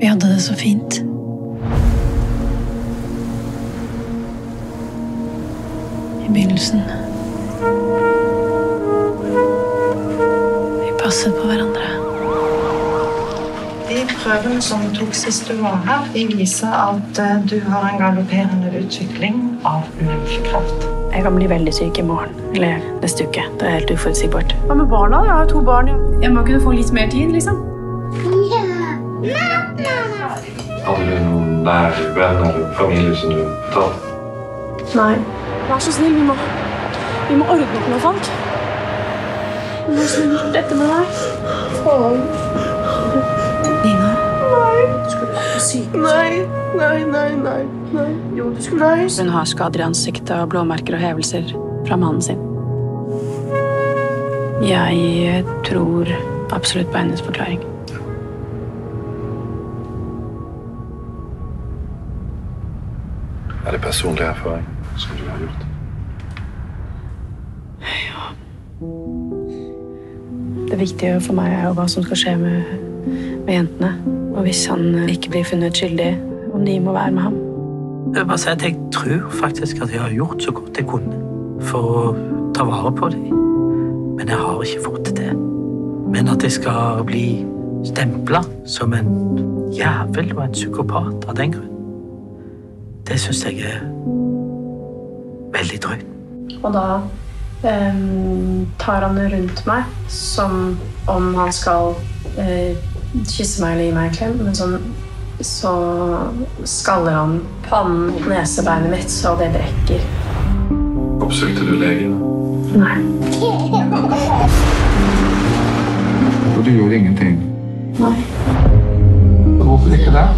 Vi hadde det så fint. I begynnelsen. Vi passet på hverandre. De prøvene som tok sist du var her, de viser at du har en galopperende utvikling av lymfkreft. Jeg kan bli veldig syk I morgen, eller neste uke. Det helt uforutsigbart. Hva med barna? Jeg har jo 2 barn. Jeg må kunne få litt mer tid, liksom. Hadde du noen nær venner eller familie som du tatt? Nei. Vær så snill, vi må ordne opp med folk. Vær så snill, dette med deg. Nina? Nei. Du skulle vært på sykehus. Nei. Jo, du skulle vært. Hun har skader I ansiktet og blåmerker og hevelser fra mannen sin. Jeg tror absolutt på hennes forklaring. Det personlig erfaring som du har gjort? Ja. Det viktige for meg jo hva som skal skje med jentene. Og hvis han ikke blir funnet skyldig, om de må være med ham. Jeg vil bare si at jeg tror faktisk at jeg har gjort så godt jeg kunne for å ta vare på dem. Men jeg har ikke fått det til. Men at jeg skal bli stemplet som en jævel og en psykopat av den grunn, det synes jeg veldig drøyt. Og da tar han rundt meg som om han skal kysse meg eller gi meg en klem, men så skaller han pannen mot nesebeinet mitt så det brekker. Oppsøkte du legen? Nei. Og du gjorde ingenting? Nei. Hvorfor ikke det?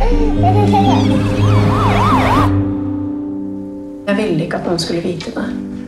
Jeg ville ikke at noen skulle vite det.